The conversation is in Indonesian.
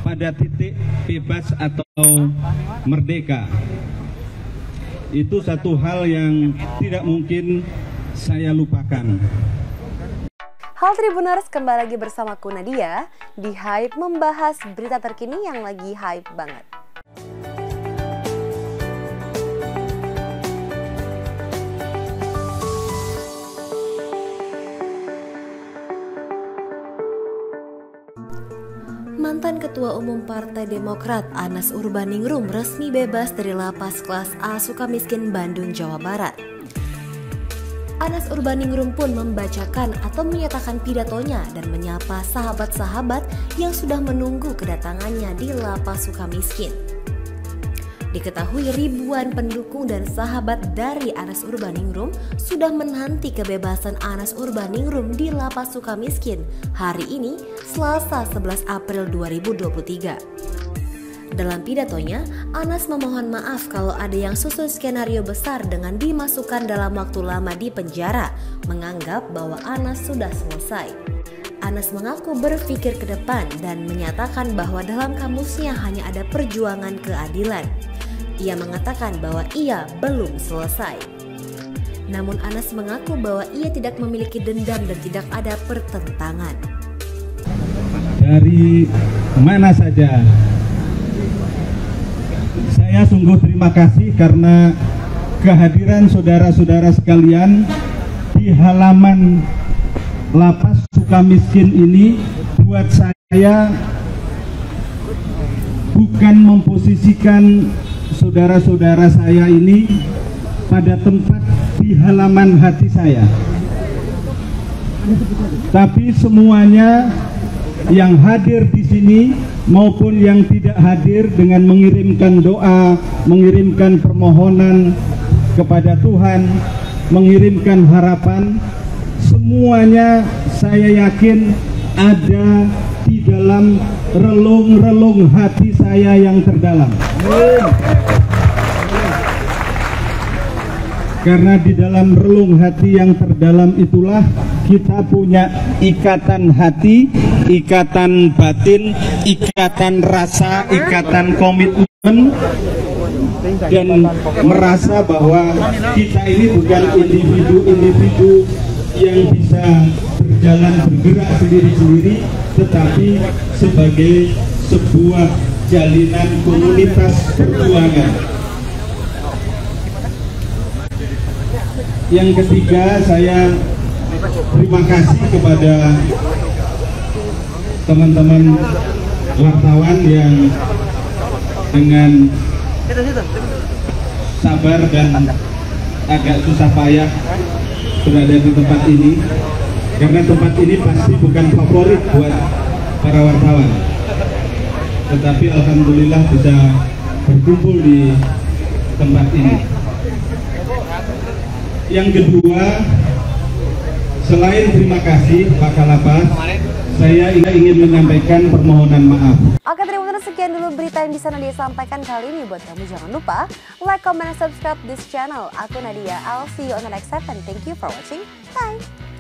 pada titik bebas atau merdeka. Itu satu hal yang tidak mungkin saya lupakan. Halo Tribuners, kembali lagi bersamaku Nadia di Hype membahas berita terkini yang lagi hype banget. Mantan Ketua Umum Partai Demokrat Anas Urbaningrum resmi bebas dari lapas kelas A Sukamiskin, Bandung, Jawa Barat. Anas Urbaningrum pun membacakan atau menyatakan pidatonya dan menyapa sahabat-sahabat yang sudah menunggu kedatangannya di lapas Sukamiskin. Diketahui ribuan pendukung dan sahabat dari Anas Urbaningrum sudah menanti kebebasan Anas Urbaningrum di lapas Sukamiskin hari ini, Selasa 11 April 2023. Dalam pidatonya, Anas memohon maaf kalau ada yang susun skenario besar dengan dimasukkan dalam waktu lama di penjara, menganggap bahwa Anas sudah selesai. Anas mengaku berpikir ke depan dan menyatakan bahwa dalam kamusnya hanya ada perjuangan keadilan. Ia mengatakan bahwa ia belum selesai. Namun Anas mengaku bahwa ia tidak memiliki dendam dan tidak ada pertentangan. Dari mana saja, saya sungguh terima kasih karena kehadiran saudara-saudara sekalian di halaman lapas Sukamiskin ini buat saya bukan memposisikan saudara-saudara saya ini pada tempat di halaman hati saya, tapi semuanya yang hadir di sini maupun yang tidak hadir dengan mengirimkan doa, mengirimkan permohonan kepada Tuhan, mengirimkan harapan, semuanya saya yakin ada di dalam relung-relung hati saya yang terdalam. Karena di dalam relung hati yang terdalam itulah kita punya ikatan hati, ikatan batin, ikatan rasa, ikatan komitmen, dan merasa bahwa kita ini bukan individu-individu yang bisa berjalan bergerak sendiri-sendiri, tetapi sebagai sebuah jalinan komunitas perjuangan. Yang ketiga, saya terima kasih kepada teman-teman wartawan yang dengan sabar dan agak susah payah berada di tempat ini, karena tempat ini pasti bukan favorit buat para wartawan, tetapi alhamdulillah bisa berkumpul di tempat ini. Yang kedua, selain terima kasih Pak Kalapas, saya ingin menyampaikan permohonan maaf. Oke, terima kasih, sekian dulu berita yang bisa Nadia sampaikan kali ini. Buat kamu jangan lupa like, comment, and subscribe this channel. Aku Nadia, I'll see you on the next segment. Thank you for watching. Bye.